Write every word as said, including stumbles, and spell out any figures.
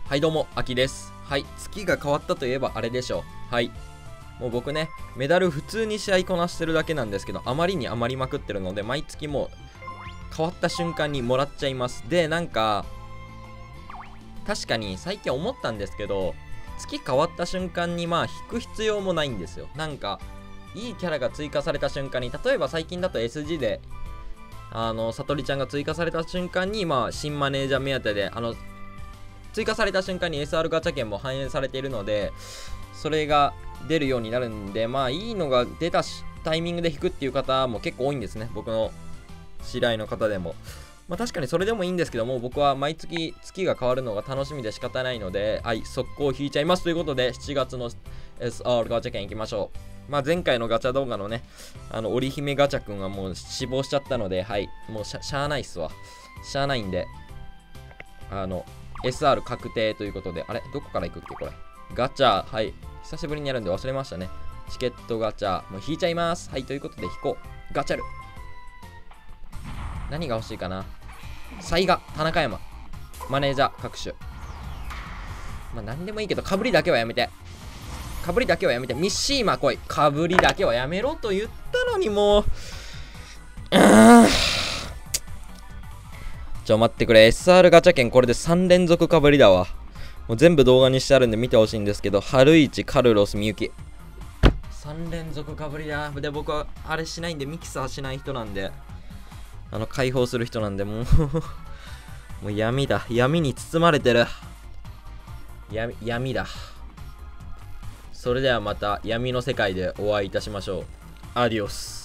はいどうも、秋です。はい、月が変わったといえばあれでしょう。はい。もう僕ね、メダル普通に試合こなしてるだけなんですけど、あまりに余りまくってるので、毎月もう変わった瞬間にもらっちゃいます。で、なんか、確かに最近思ったんですけど、月変わった瞬間にまあ引く必要もないんですよ。なんか、いいキャラが追加された瞬間に、例えば最近だと エスジー で、あの、さとりちゃんが追加された瞬間に、まあ、新マネージャー目当てで、あの、追加された瞬間に エスアール ガチャ券も反映されているので、それが出るようになるんで、まあいいのが出たタイミングで引くっていう方も結構多いんですね。僕の知り合いの方でも。まあ確かにそれでもいいんですけども、僕は毎月月が変わるのが楽しみで仕方ないので、はい、速攻引いちゃいますということで、しちがつの エスアール ガチャ券いきましょう。まあ前回のガチャ動画のね、あの、織姫ガチャくんはもう死亡しちゃったので、はい、もうしゃ、しゃーないっすわ。しゃーないんで、あの、エスアール 確定ということで、あれどこから行くっけこれ。ガチャ、はい。久しぶりにやるんで忘れましたね。チケットガチャ、もう引いちゃいます。はい、ということで引こう。ガチャル。何が欲しいかな。サイガ、田中山。マネージャー、各種。まあ、何でもいいけど、かぶりだけはやめて。かぶりだけはやめて。ミッシーマ来い。かぶりだけはやめろと言ったのにもう。うーん。ちょ、待ってくれ。エスアール ガチャ券これでさん連続かぶりだわ。もう全部動画にしてあるんで見てほしいんですけど、春市、カルロス、みゆき。さん連続かぶりだ。で、僕はあれしないんで、ミキサーしない人なんで、あの、解放する人なんで、もうもう闇だ。闇に包まれてる。闇、闇だ。それではまた闇の世界でお会いいたしましょう。アディオス。